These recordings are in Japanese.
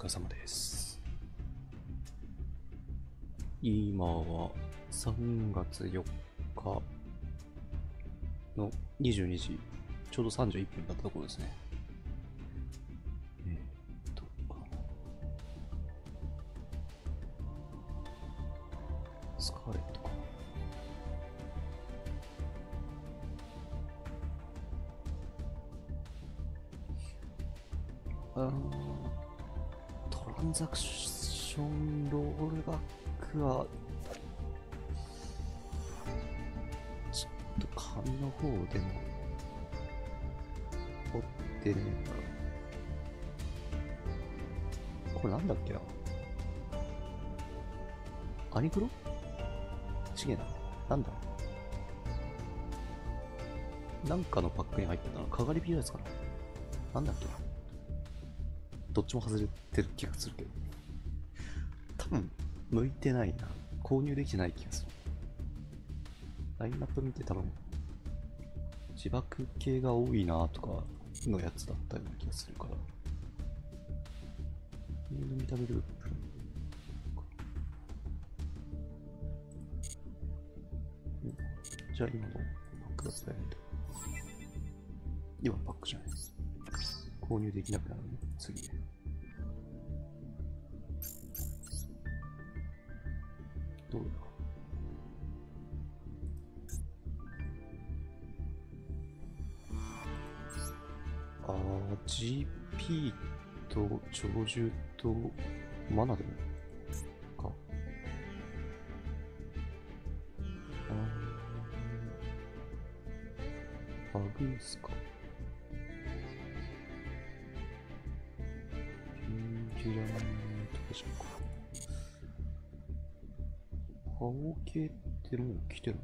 疲れ様です。今は3月4日の22時、ちょうど31分だったところですね。スカーレットかな。トランザクションロールバックはちょっと紙の方でも追ってねえか。これなんだっけな、アニクロちげえな。なんだなんかのパックに入ってたな。かがり火のやつかな。なんだっけな。どっちも外れてる気がするけど。多分、向いてないな。購入できてない気がする。ラインナップ見て多分、自爆系が多いなとかのやつだったような気がするから。見た目ループ。じゃあ今のパックが使えないと。今のパックじゃない。購入できなくなるね。次ね。どうだ。GP と鳥獣とマナでもか。バグースか。ピンギュランとかじゃんか。ハオ系ってもう来てるの？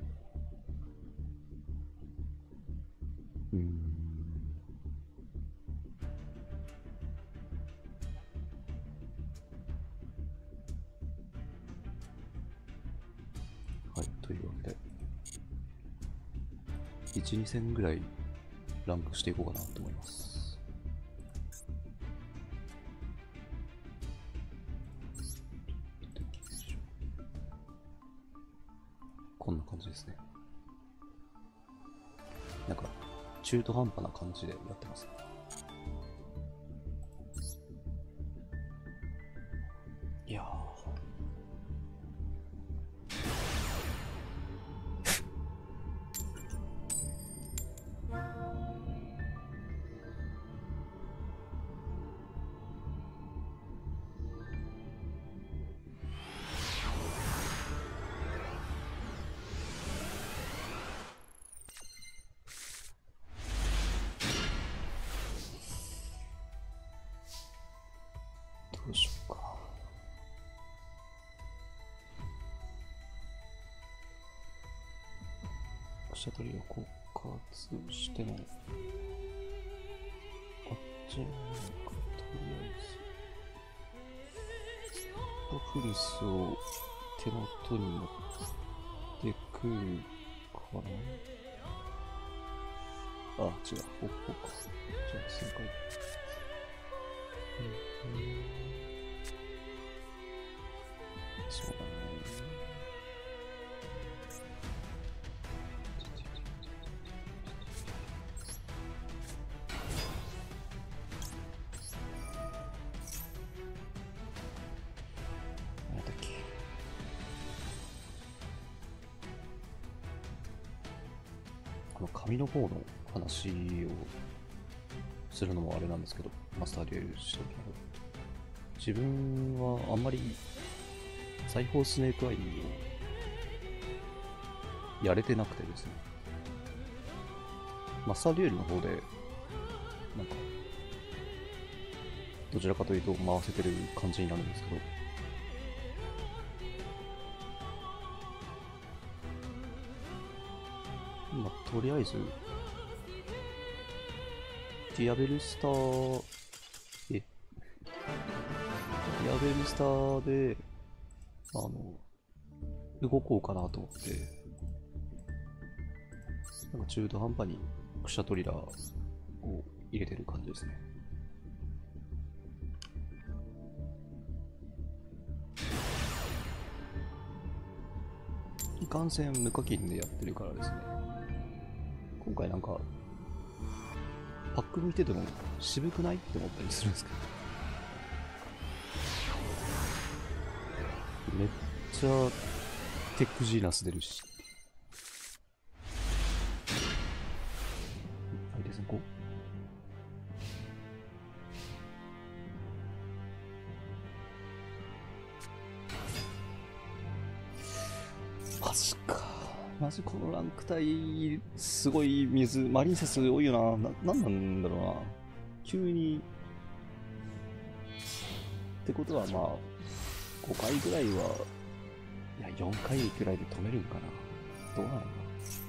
はい、というわけで、1、2戦ぐらいランクしていこうかなと思います。こんな感じですね。なんか、中途半端な感じでやってますね。いやー。どうしようか。飛車取りを枯渇しても、あっちにか、とりあえず、フリスを手元に持ってくるかな。あ、違う、ここか。じゃあ、正解。そうだね。なんだっけ。この紙の方の話をするのもあれなんですけど、マスターデュエルした時の自分はあんまり裁縫スネークアイをやれてなくてですね、マスターデュエルの方でなんかどちらかというと回せてる感じになるんですけど、まあ、とりあえずディアベルスターディアベルスターで動こうかなと思って、なんか中途半端にクシャトリラーを入れてる感じですね。 いかんせん無課金でやってるからですね。今回なんか、パック見てても渋くないって思ったりするんですけど。めっちゃテックジーナス出るし。相手戦こう。マジか。マジこのランク帯、すごい水、マリンセス多いよな。なんなんだろうな。急に。ってことはまあ、5回ぐらいは、いや、4回ぐらいで止めるんかな。どうなのかな。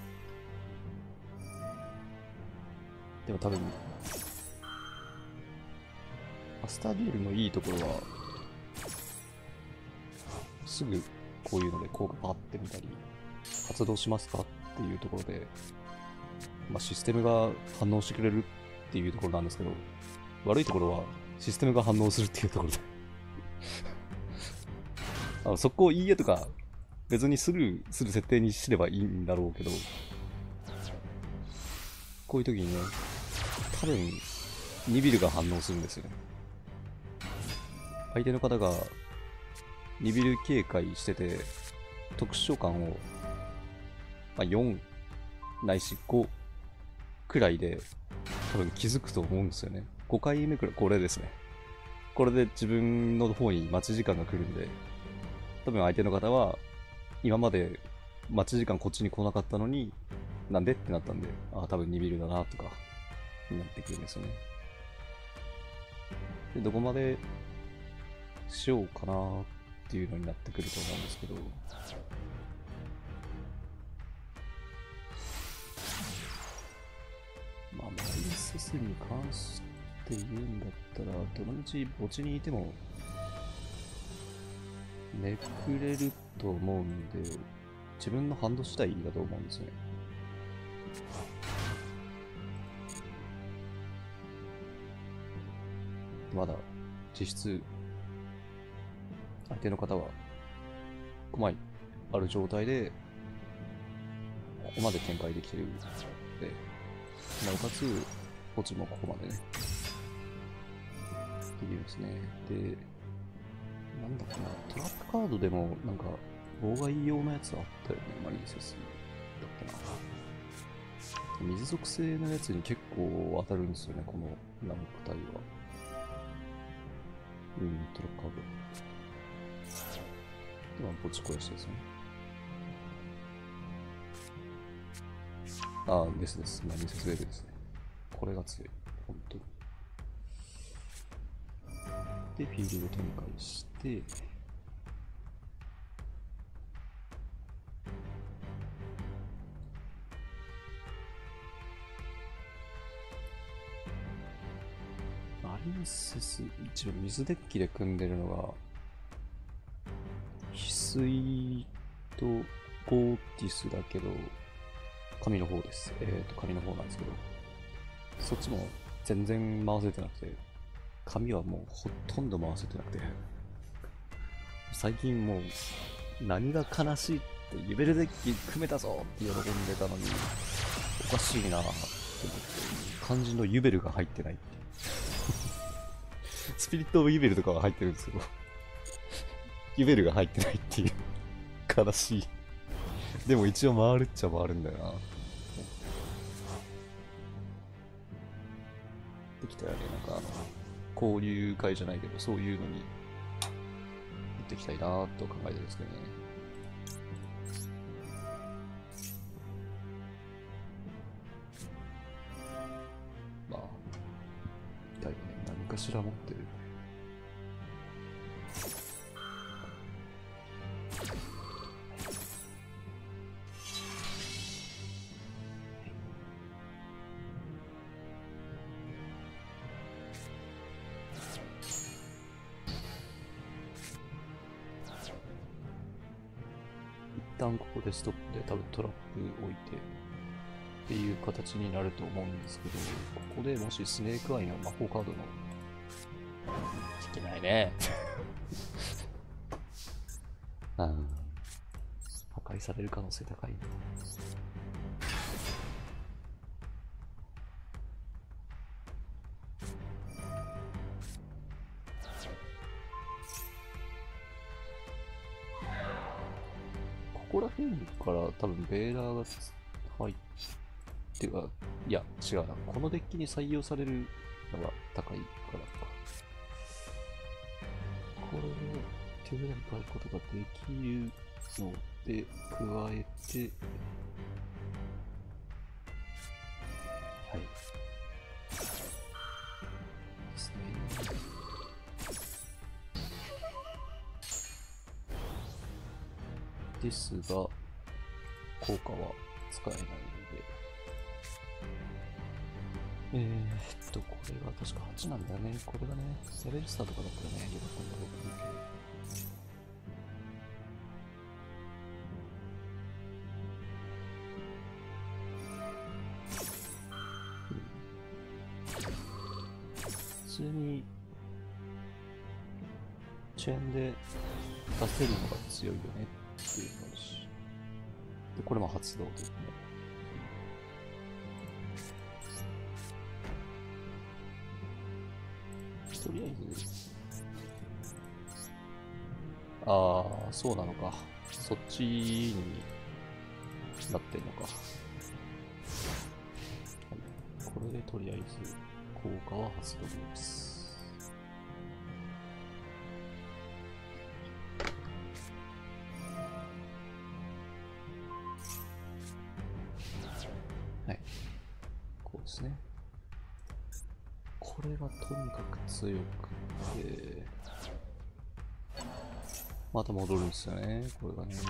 でも多分、マスターデュエルのいいところは、すぐこういうので効果パッてみたり、発動しますかっていうところで、まあ、システムが反応してくれるっていうところなんですけど、悪いところはシステムが反応するっていうところで速攻いいえとか別にスルーする設定にすればいいんだろうけど、こういう時にね、多分2ビルが反応するんですよね。相手の方が2ビル警戒してて特殊召喚を、まあ、4ないし5くらいで多分気づくと思うんですよね。5回目くらい、これですね。これで自分の方に待ち時間が来るんで、多分相手の方は今まで待ち時間こっちに来なかったのになんでってなったんで、ああ多分2ビルだなとかになってくるんですよね。でどこまでしようかなっていうのになってくると思うんですけど、まあマリンセスに関して言うんだったら、どのみち墓地にいてもめくれると思うんで、自分のハンド次第だと思うんですよね。まだ実質相手の方は5枚ある状態でここまで展開できてるので、なおかつ墓地もここまでねできるんですね。で、なんだっけな、トラップカードでもなんか妨害用のやつあったよね、マリンセスだっけな。水属性のやつに結構当たるんですよね、このランク帯は。トラップカード。では、墓地肥やしたですね。ああ、ですです。マリンセスウェーブですね。これが強い。本当に。で、フィールド展開して、マリンセス、一応水デッキで組んでるのが、翡翠とゴーティスだけど、紙の方です。紙の方なんですけど、そっちも全然回せてなくて、紙はもうほとんど回せてなくて、最近もう何が悲しいって、ユベルデッキ組めたぞって喜んでたのに、おかしいなって思って、肝心のユベルが入ってないってスピリットオブユベルとかは入ってるんですけど、ユベルが入ってないっていう悲しい。でも一応回るっちゃ回るんだよな。できたらね、なんか交流会じゃないけど、そういうのに持っていきたいなと考えてるんですけどね。まあ、だいぶね、何かしら持ってる。一旦ここでストップで多分トラップ置いてっていう形になると思うんですけど、ここでもしスネークアイの魔法カードの引けないね破破壊される可能性高いな。ここら辺から多分ベーラーが入ってか、いや違うな、このデッキに採用されるのが高いからか。これを手札に変えることができるので、加えて、はい。ですね。ですが、効果は使えないので、これが確か8なんだよね。これがね、レベルスターとかだったらね、よかったんだろうと思うけど。普通に、チェーンで出せるのが強いよねっていうのだし。で、これも発動ですね。とりあえず、ああ、そうなのか。そっちになってんのか。はい、これでとりあえず効果は発動です。はい。こうですね。これがとにかく強くて、また戻るんですよね、これがね。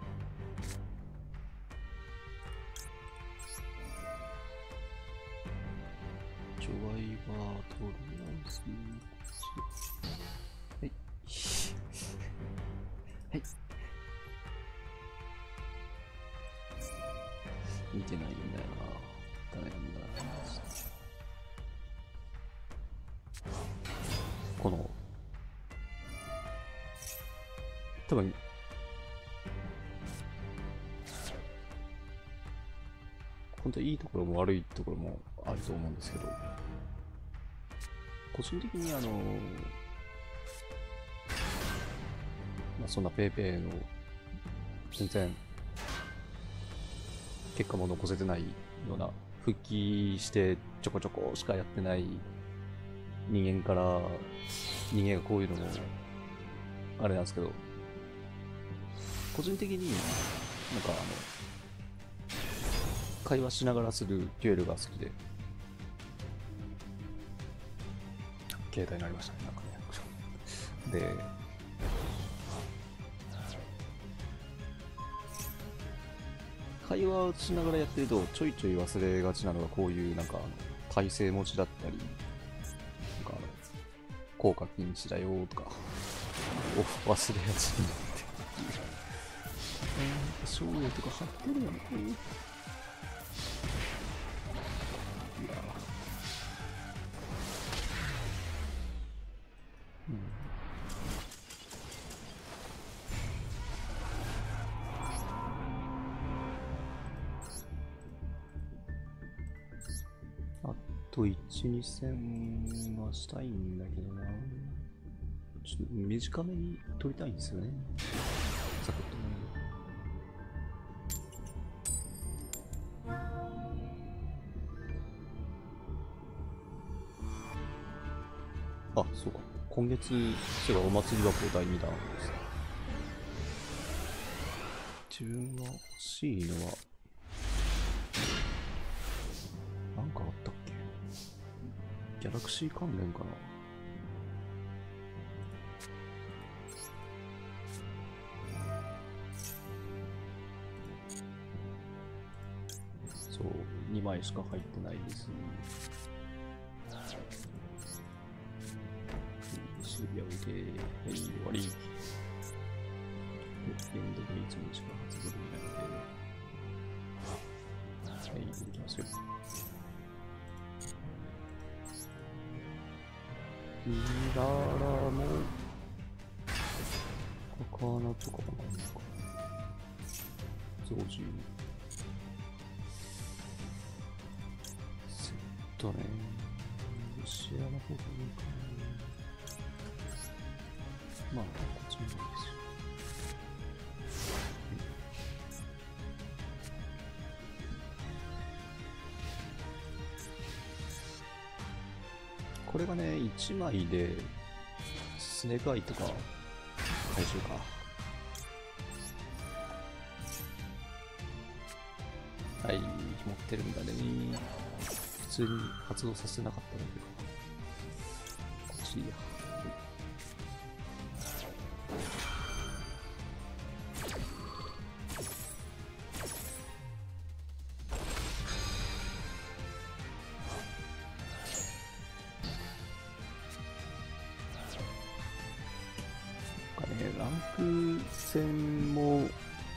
除外はとりあえず、はい。はい。見てないんだよな。ダメなんだな。この、多分、本当にいいところも悪いところもあると思うんですけど、個人的にまあ、そんなペイペイの全然結果も残せてないような、復帰してちょこちょこしかやってない人間から、人間がこういうのもあれなんですけど、個人的になんか会話しながらするデュエルが好きで、携帯になりましたね、なんかね。で、会話をしながらやってるとちょいちょい忘れがちなのが、こういうなんか体勢持ちだったり、なんか効果禁止だよとかを忘れがちになって賞与とか貼ってるよね。いやあと1、2戦はしたいんだけどな。ちょっと短めに撮りたいんですよね。サクッとね。あ、そうか。今月、そういえばお祭り箱第2弾ですね。自分が欲しいのは、なんかあったっけ？ギャラクシー関連かな？そう、2枚しか入ってないです。シリアルで、はい、終わり。エンドがいつもしか発動できないので、はい、いきますよ。ミララも、他のとこもないのか。 増獣。セットね。シアの方がいいかな。まあ、こっちもいいですよ。これがね、1枚で、スネガイとか、回収か。はい、持ってるんだね。普通に発動させなかったので。こっちいいや。ランク戦も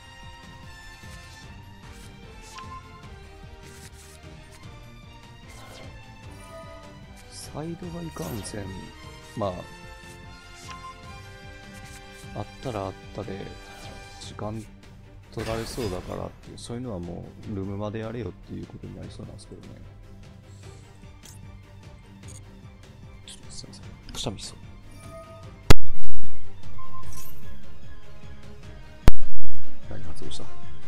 サイドがいかんせん、まああったらあったで時間取られそうだからっていう、そういうのはもうルームまでやれよっていうことになりそうなんですけどね。ちょっとすいません、くしゃみしそう。何発動した？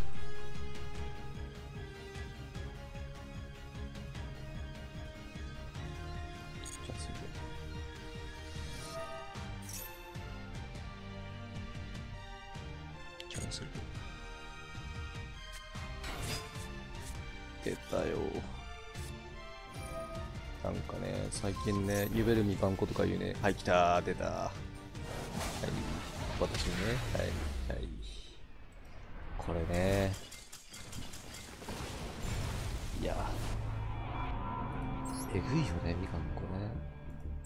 キャンセルで。キャンセルで。出たよ。なんかね、最近ね、ゆべるみかんことか言うね。はい、来たー、出たー。はい、私ね、はい、はい。これね、いや、えぐいよね、みかんこね。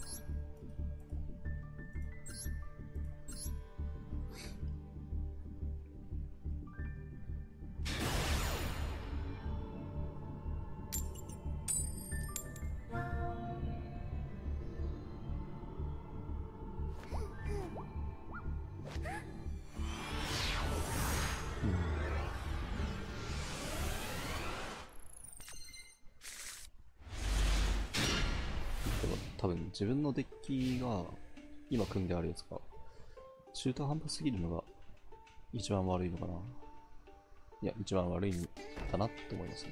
多分自分のデッキが今組んであるやつが中途半端すぎるのが一番悪いのかな。いや、一番悪いんだなって思いますね。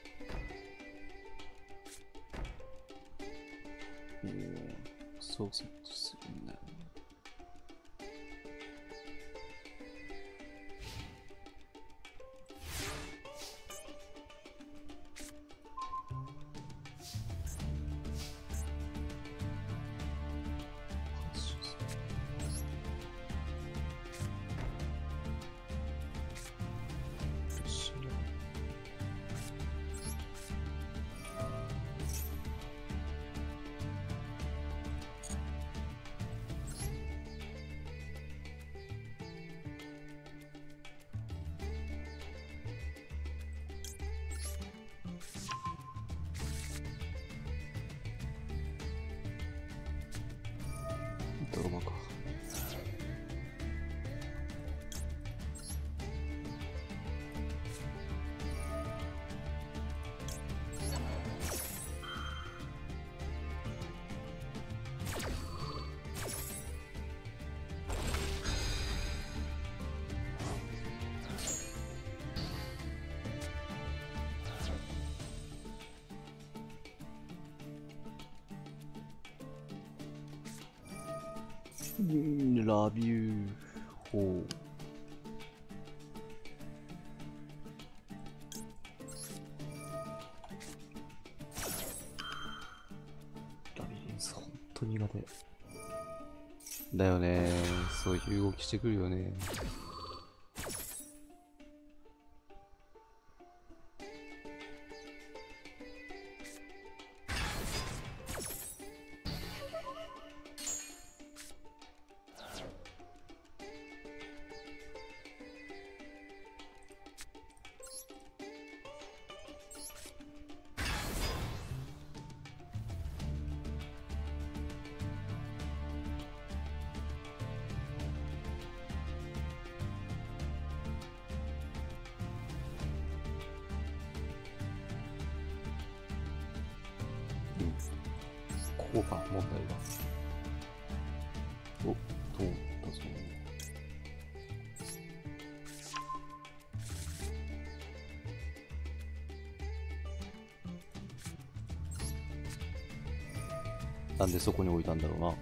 そうセットするんだよね。ドラマか。ラビュー4。ラビリンス、ほんと苦手。だよね、そういう動きしてくるよね。 こか、問題が。お、通ったぞ。なんでそこに置いたんだろうな。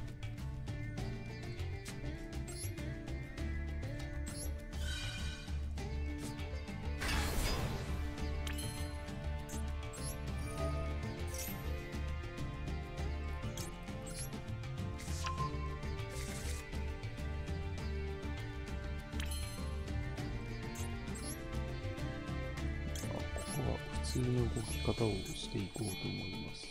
普通の動き方をしていこうと思います。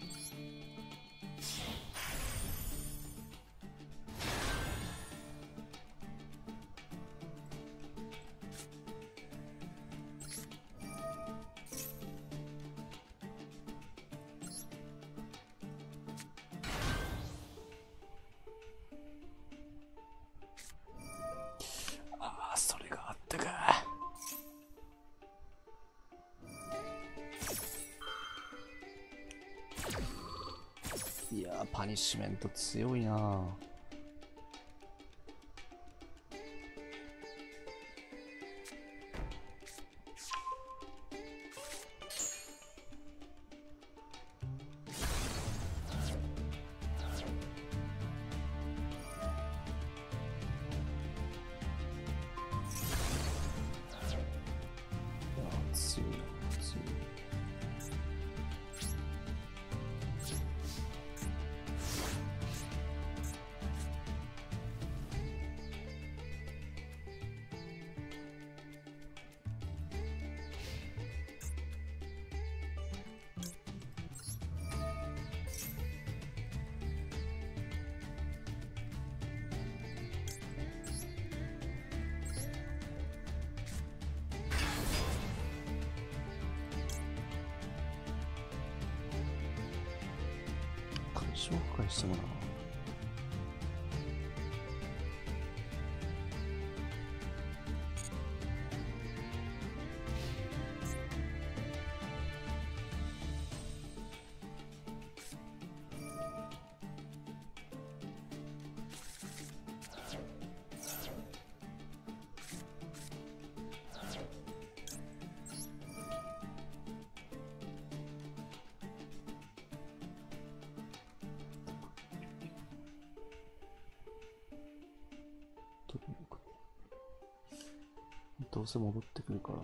ああ、それがあったか。いやー、パニッシュメント強いなぁ。強いな、強い。紹介してもらおう。どうせ戻ってくるから。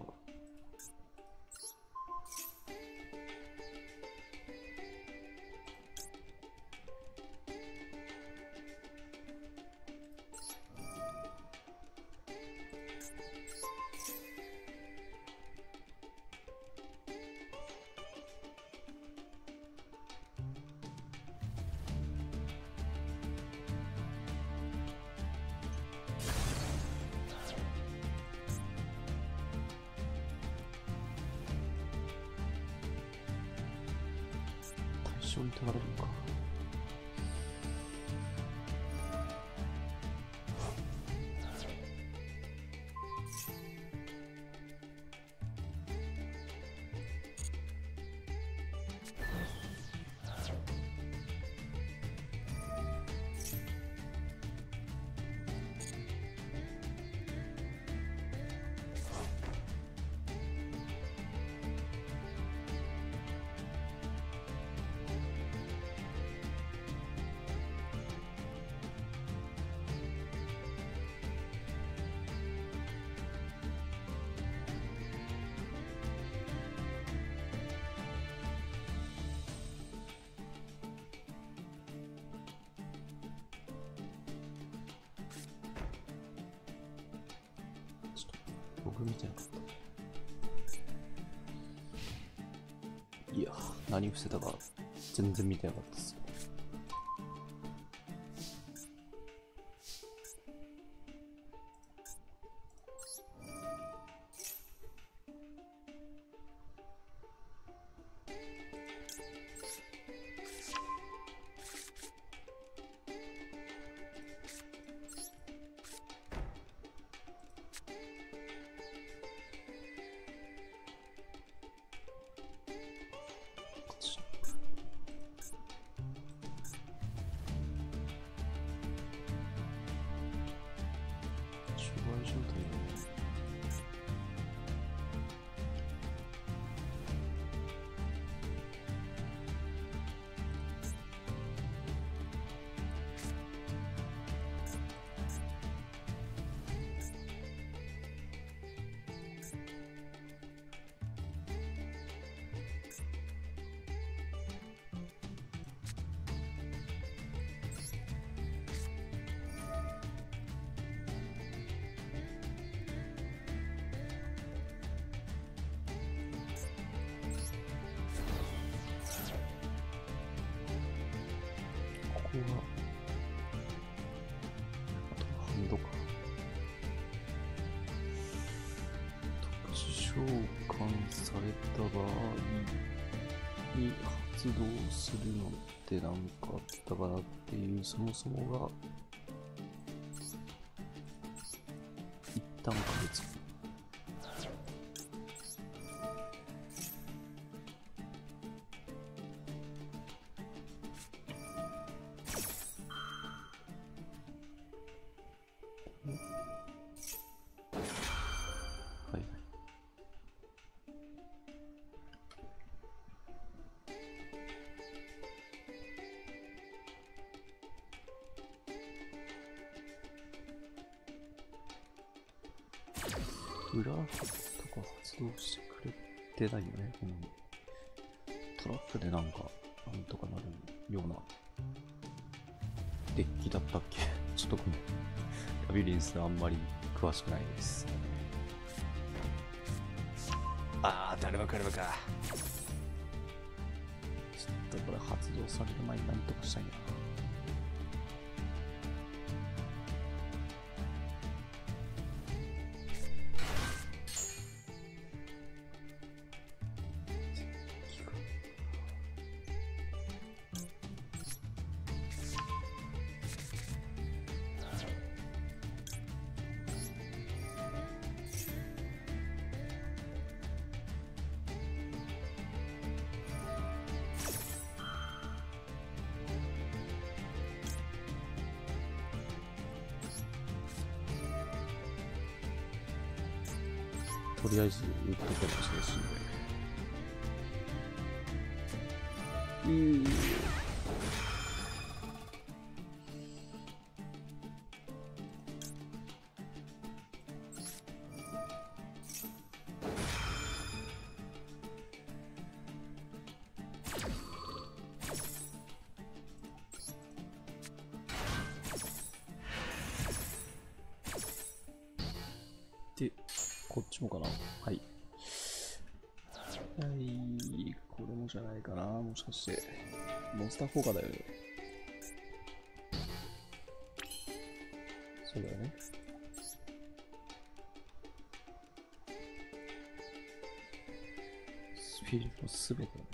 一緒に取られるか。僕見てなかった。いや、何伏せたか全然見てなかったです。 召喚された場合に発動するのって何かあったかなっていう、そもそもが一旦加熱。裏とか発動してくれてないよね。トラップでなんか、なんとかなるようなデッキだったっけちょっとごめん。ラビリンスあんまり詳しくないです。あー、誰もかればか。ちょっとこれ発動される前になんとかしたいな。とりあえず打っとけばですんで。で、こっちもかな。はい。はい、これもじゃないかな。もしかして、モンスター効果だよね。そうだよね。スフィールドすべてなんだ。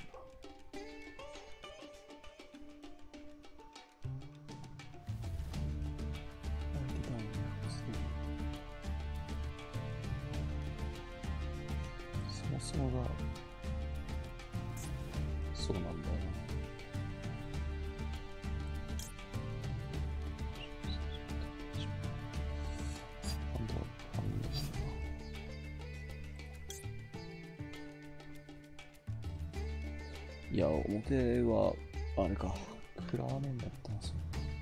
そもがそうなんだよな。いや、表はあれか、フラーメンだったんですよ。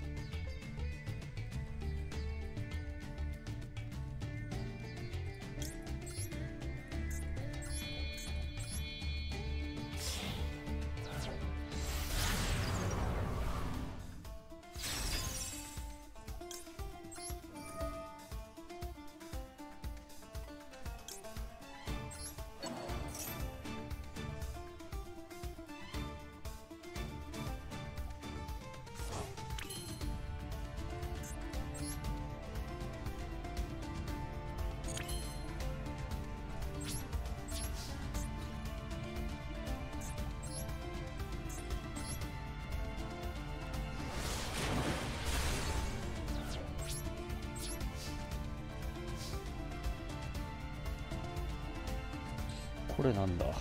これなんだ。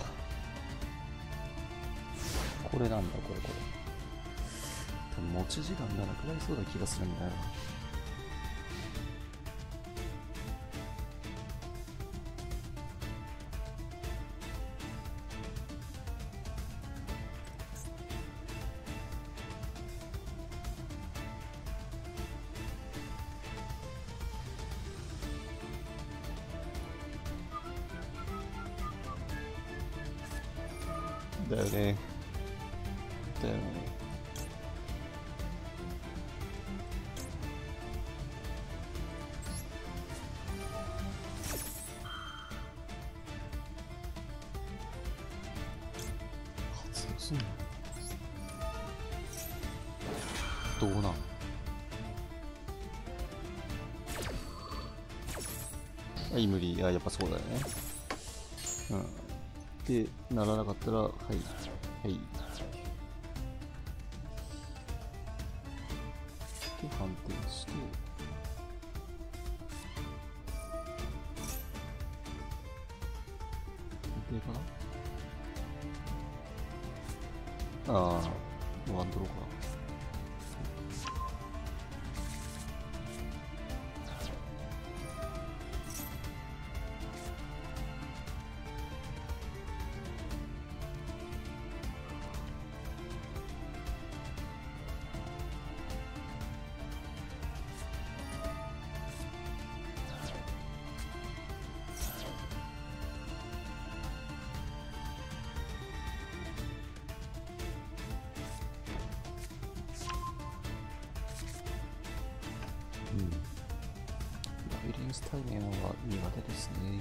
これなんだ、これ。多分持ち時間がなくなりそうな気がするんだよな。だよね。だよね。発動すんの？どうなん？はい、無理。あ、やっぱそうだよね。 うん。で、ならなかったら、はい。はい。で、反転して、でかな。ああ、ワンドローか。うん。ラビリンス対面は苦手ですね。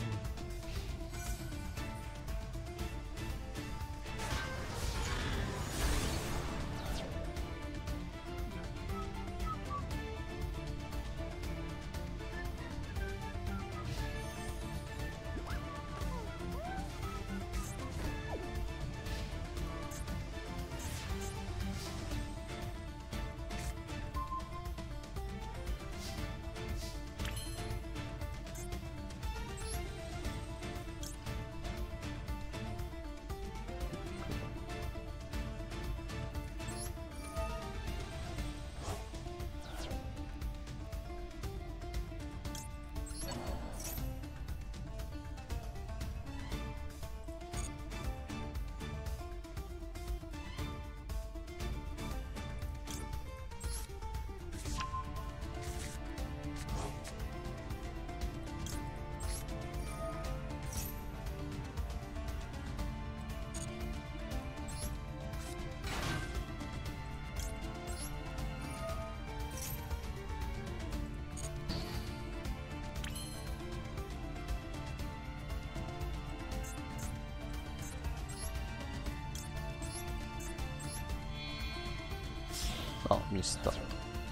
あ、ミスった。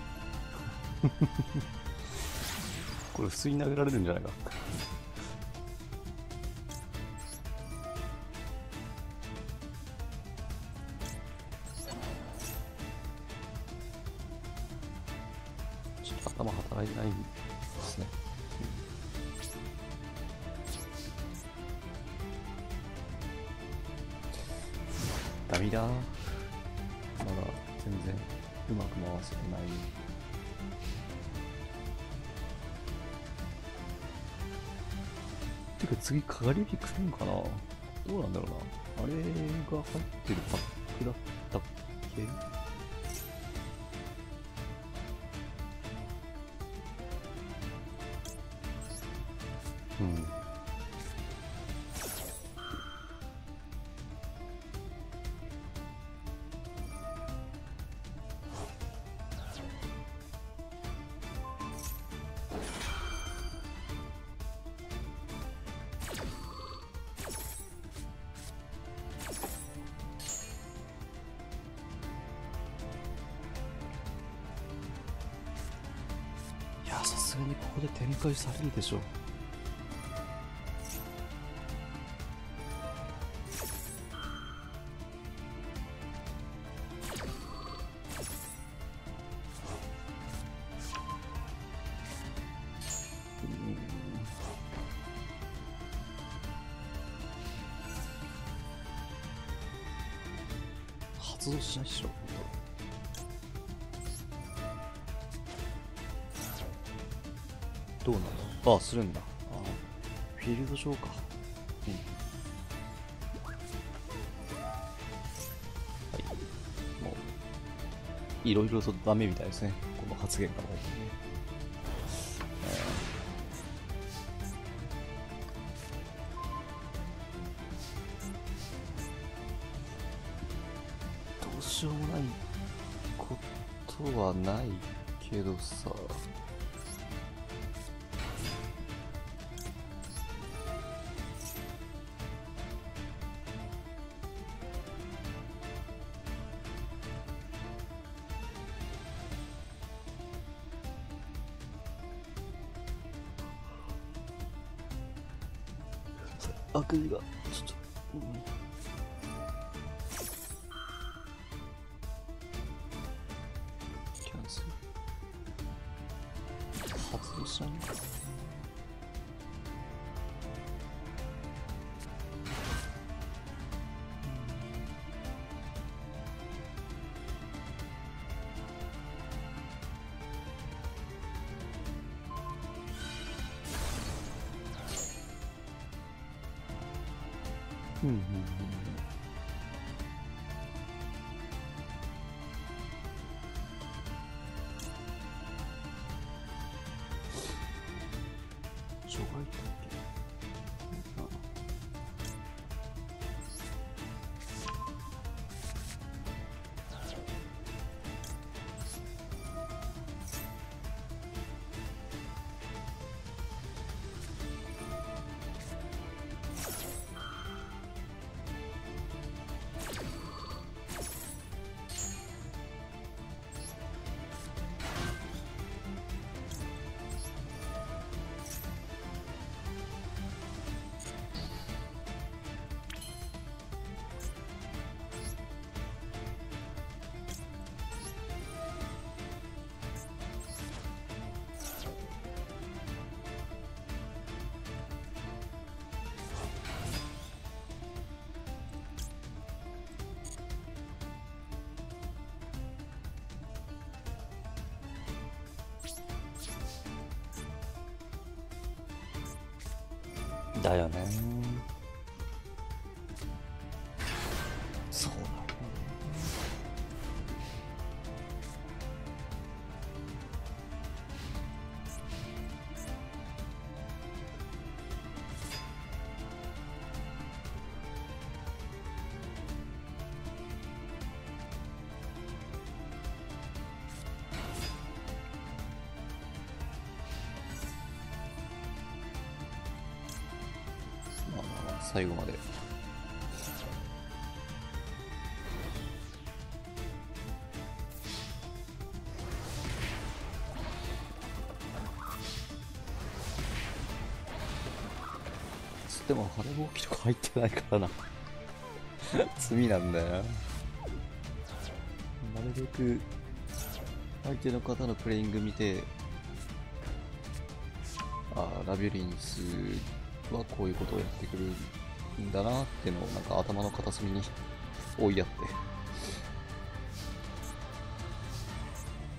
これ普通に投げられるんじゃないか。ちょっと頭働いてないですね。ダメだ。まだ全然うまく回せてない。てか次かがり火来るんかな。どうなんだろうな。あれが入ってるパックだったっけ。うん。いや、さすがにここで展開されるでしょう。発動しないっしょ、どうなの。あ、するんだ。あ、フィールド上か。うん。はい。もう、いろいろとダメみたいですね。この発言からも。どうしようもないことはないけどさ。あくびがキャンセル外したね。除外だっけ？だよね。そうだよね。まあまあまあ最後まで。つっても晴れぼうきとか入ってないからな。罪なんだよな。なるべく相手の方のプレイング見て、ああ、ラビュリンスはこういうことをやってくるんだなってのをなんか頭の片隅に追いやって、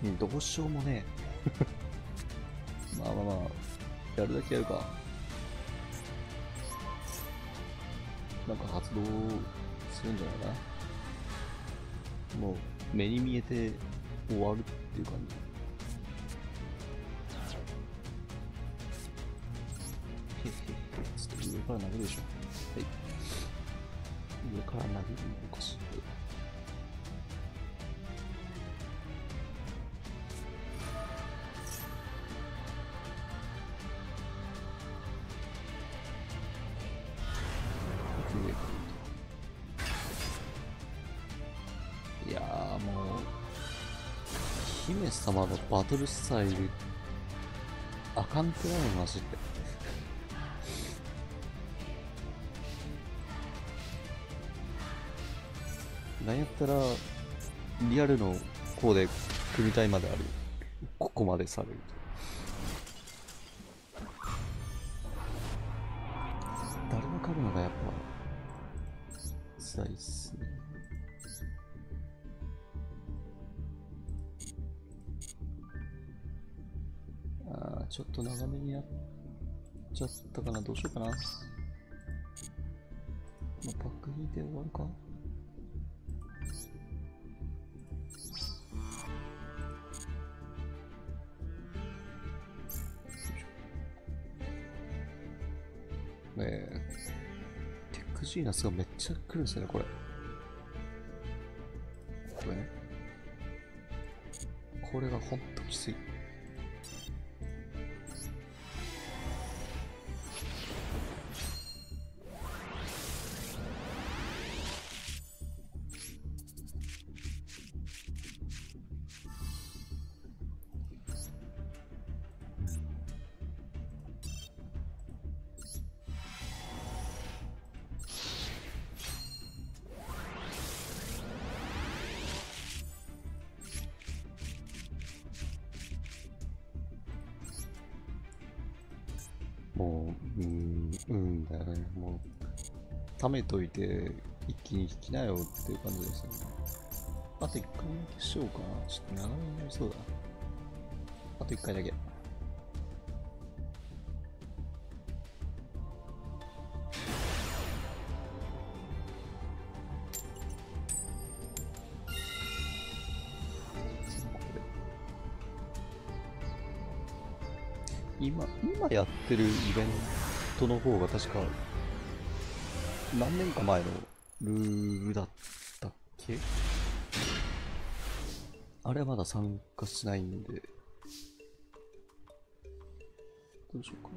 どうしようもねえ。まあまあまあ、やるだけやるか。なんか発動するんじゃないかな。もう目に見えて終わるっていう感じ。へへへ、ちょっと上から投げるでしょ。はい。上から投げるのおかしい。いやーもう姫様のバトルスタイルあかんくないマジで。なんやったらリアルのコーデ組みたいまである。ここまでされると誰が狩るのがやっぱ辛いっすね。ちょっと長めになっちゃったかな。どうしようかな。もうパック引いて終わるか。テックジーナスがめっちゃ来るんですよね、これ。これね。これがほんときつい。 だよね。もう、貯めといて、一気に引きなよっていう感じですよね。あと1回だけしようかな。ちょっと長めになりそうだ。あと1回だけ。今やってるイベントの方が確か何年か前のルールだったっけ？あれはまだ参加しないんで、どうしようかな。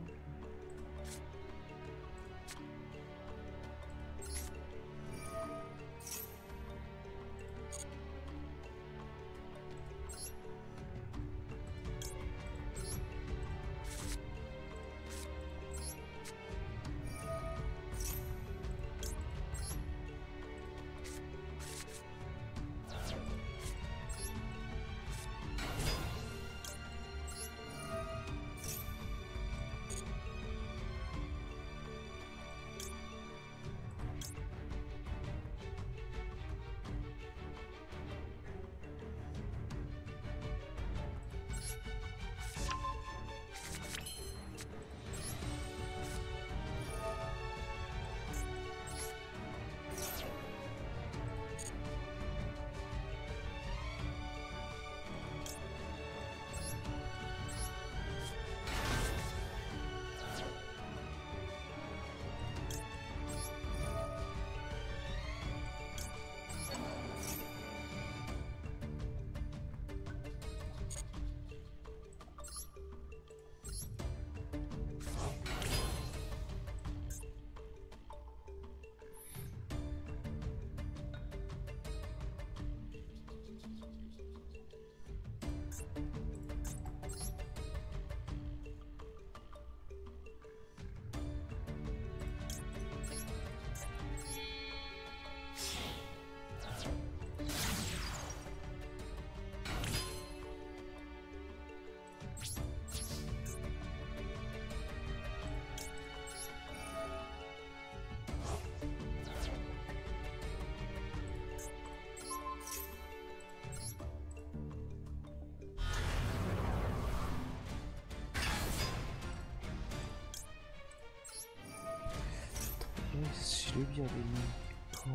シルビアでいいか？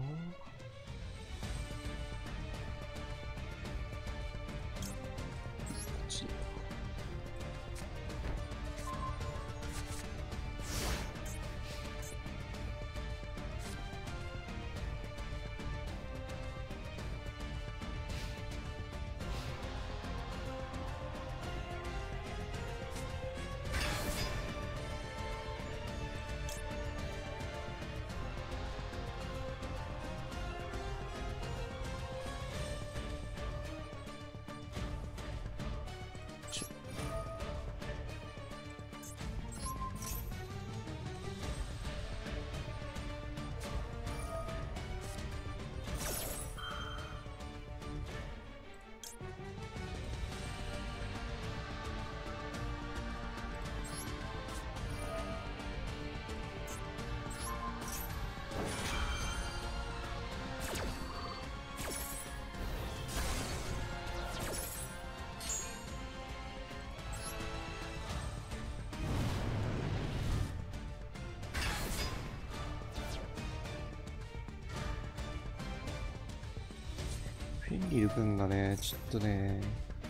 フェンリル君がね、ちょっとね、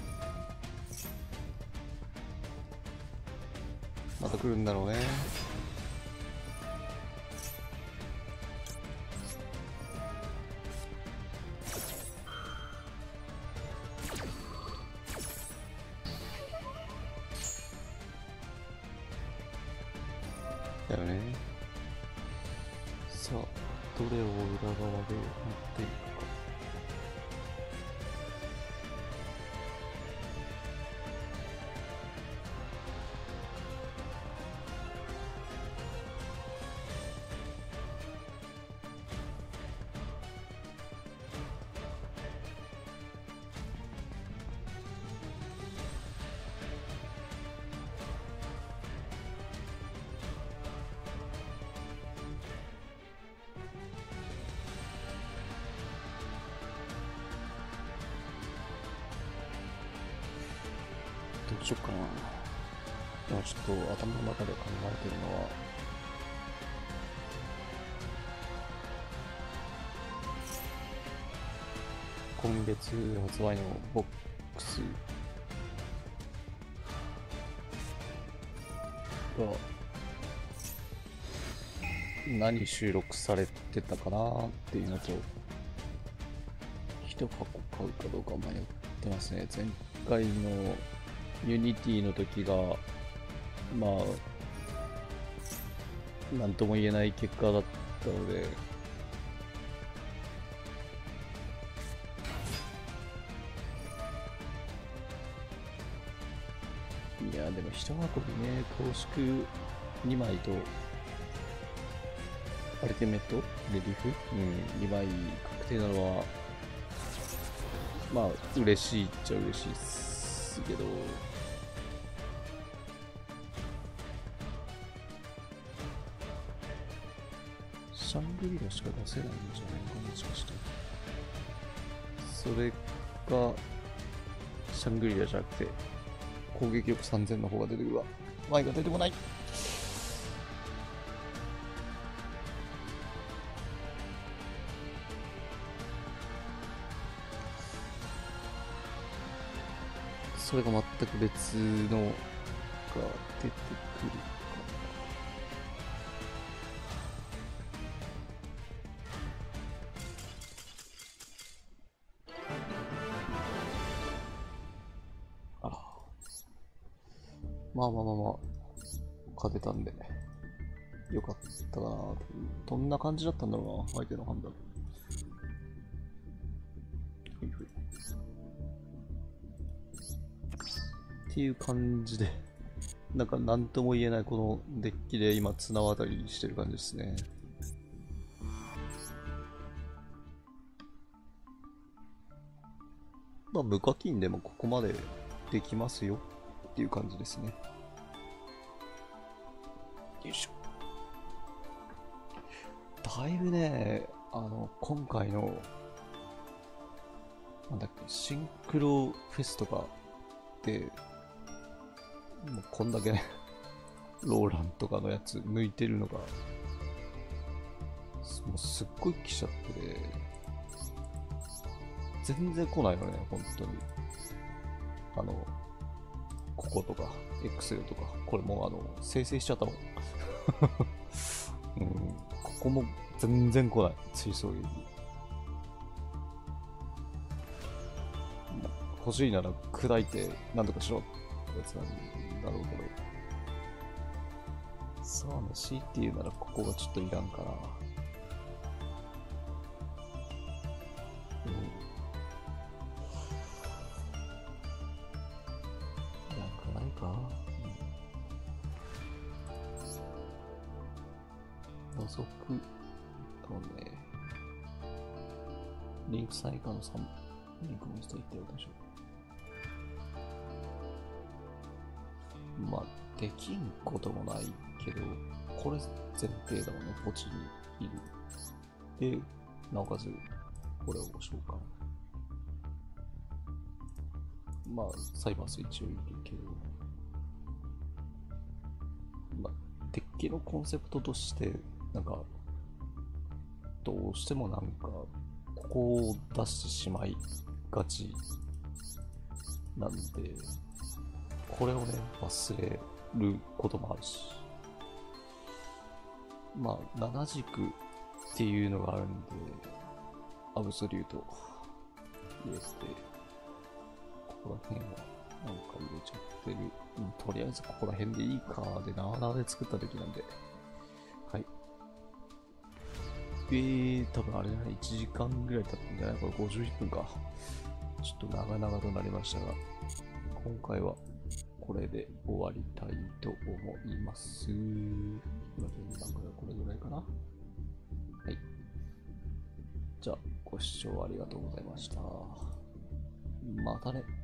また来るんだろうね。だよね。さあ、どれを裏側で持っていくか。 しよっかな。今ちょっと頭の中で考えてるのは、今月発売のボックスが何収録されてたかなっていうのと、1箱買うかどうか迷ってますね。前回のユニティの時がまあ何とも言えない結果だったので、いやでも1箱にね、公式2枚とアルティメットレディフ、2枚確定なのはまあ嬉しいっちゃ嬉しいっすけど、シャングリラしか出せないんじゃないか、もしかして。それがシャングリラじゃなくて攻撃力3000の方が出てくるわ。前が出てこない。それが全く別のが出てくるか。まあ、勝てたんでよかったかな。どんな感じだったんだろうな、相手の判断。っていう感じで、なんか何とも言えないこのデッキで今綱渡りしてる感じですね。まあ無課金でもここまでできますよっていう感じですね。よいしょ。だいぶね、今回のなんだっけ、シンクロフェスとかでもうこんだけねローランとかのやつ抜いてるのがもうすっごい来ちゃってて、全然来ないのね、本当に。こことか、エクセルとか、これも生成しちゃったもん。ここも全然来ない、追走劇。欲しいなら砕いて何とかしろってやつなんだろうけど。さあ、強いて言うならここがちょっといらんかな。覗くとね、リンク3以下の3リンクモンスターいってやるでしょ。まあ、できんこともないけど、これ前提だもんね、ポチにいる。で、なおかつ、これをご紹介。まあ、サイバース一応いるけど、まあ、デッキのコンセプトとして、なんか、どうしてもなんか、ここを出してしまいがちなんで、これをね、忘れることもあるし、まあ、7軸っていうのがあるんで、アブソリュート入れて、ここら辺はなんか入れちゃってる。とりあえずここら辺でいいかで、なあなあで作った時なんで、はい。多分あれだね、1時間ぐらい経ったんじゃない？これ51分か。ちょっと長々となりましたが、今回はこれで終わりたいと思います。今現段階はこれぐらいかな。はい。じゃあ、ご視聴ありがとうございました。またね。